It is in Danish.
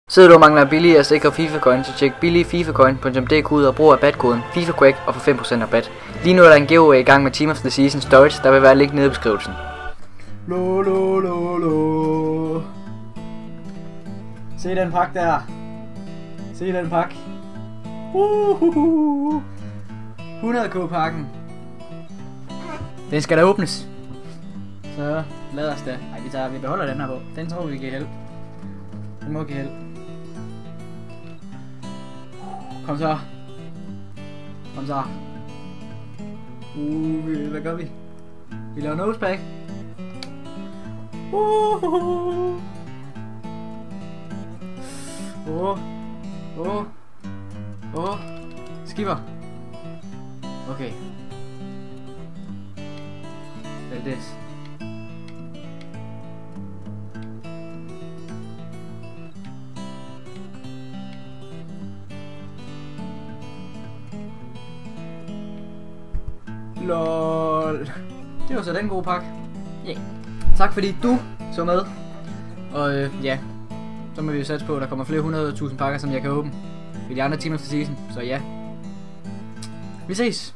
Sidder du og mangler billige og sikre FIFA-coin, så tjek billigfifacoin.dk ud og brug rabatkoden FIFAQUACK og få 5% rabat. Lige nu er der en giveaway i gang med Team of the Season Storage, der vil være link nede i beskrivelsen. Se den pakke der. Se den pakke. 100k pakken. Den skal da åbnes. Så lad os da. Ej, vi beholder den her på. Den tror vi kan hjælpe. Den må give held. Kom så. Kom så. Hvad gør vi? Vi laver nosepack. Skipper. Okay. Hvad er det? LOL. Det var så den gode pakke. Yeah. Tak fordi du så med. Og ja, så må vi jo satse på, at der kommer flere 100.000 pakker, som jeg kan åbne i de andre Team of the Season. Så ja, vi ses.